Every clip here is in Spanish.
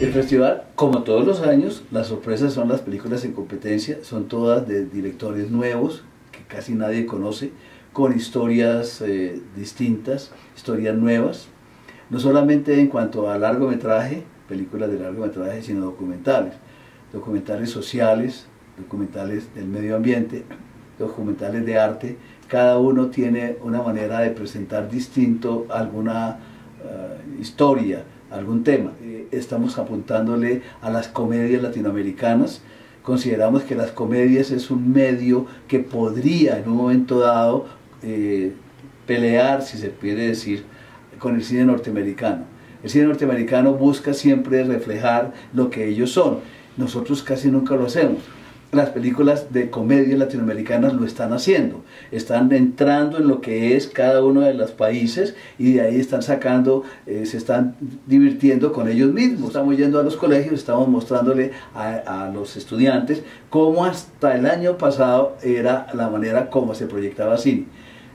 El festival, como todos los años, las sorpresas son las películas en competencia, son todas de directores nuevos, que casi nadie conoce, con historias distintas, historias nuevas, no solamente en cuanto a largometraje, películas de largometraje, sino documentales, documentales sociales, documentales del medio ambiente, documentales de arte. Cada uno tiene una manera de presentar distinto alguna historia, algún tema. Estamos apuntándole a las comedias latinoamericanas. Consideramos que las comedias es un medio que podría en un momento dado pelear, si se puede decir, con el cine norteamericano. El cine norteamericano busca siempre reflejar lo que ellos son. Nosotros casi nunca lo hacemos. Las películas de comedia latinoamericanas lo están haciendo, están entrando en lo que es cada uno de los países y de ahí están sacando, se están divirtiendo con ellos mismos. Estamos yendo a los colegios, estamos mostrándole a los estudiantes cómo hasta el año pasado era la manera como se proyectaba cine.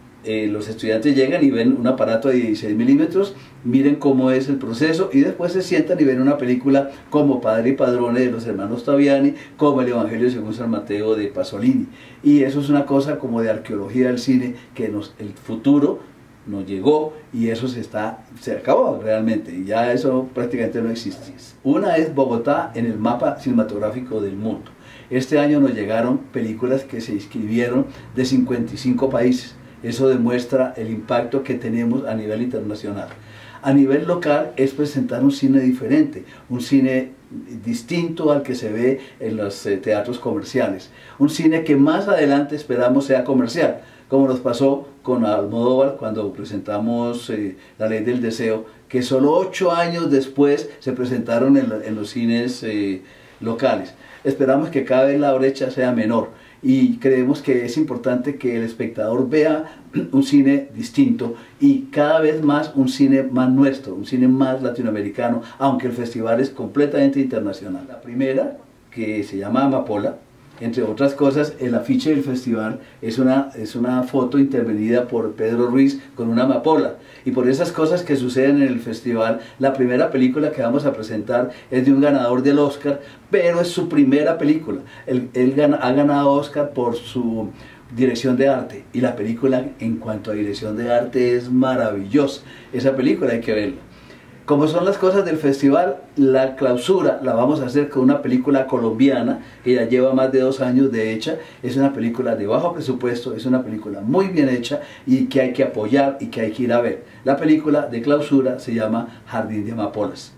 Los estudiantes llegan y ven un aparato de 16 milímetros, miren cómo es el proceso y después se sientan y ven una película como Padre y Padrone de los hermanos Taviani, como El Evangelio según San Mateo de Pasolini. Y eso es una cosa como de arqueología del cine que el futuro nos llegó y eso se acabó realmente y ya eso prácticamente no existe. Una es Bogotá en el mapa cinematográfico del mundo. Este año nos llegaron películas que se inscribieron de 55 países. Eso demuestra el impacto que tenemos a nivel internacional. A nivel local es presentar un cine diferente, un cine distinto al que se ve en los teatros comerciales. Un cine que más adelante esperamos sea comercial, como nos pasó con Almodóvar cuando presentamos La Ley del Deseo, que solo 8 años después se presentaron en los cines locales. Esperamos que cada vez la brecha sea menor y creemos que es importante que el espectador vea un cine distinto y cada vez más un cine más nuestro, un cine más latinoamericano, aunque el festival es completamente internacional. La primera, que se llama Amapola, entre otras cosas, el afiche del festival es una foto intervenida por Pedro Ruiz con una amapola. Y por esas cosas que suceden en el festival, la primera película que vamos a presentar es de un ganador del Oscar, pero es su primera película. Él ha ganado Oscar por su dirección de arte y la película en cuanto a dirección de arte es maravillosa. Esa película hay que verla. Como son las cosas del festival, la clausura la vamos a hacer con una película colombiana que ya lleva más de 2 años de hecha. Es una película de bajo presupuesto, es una película muy bien hecha y que hay que apoyar y que hay que ir a ver. La película de clausura se llama Jardín de Amapolas.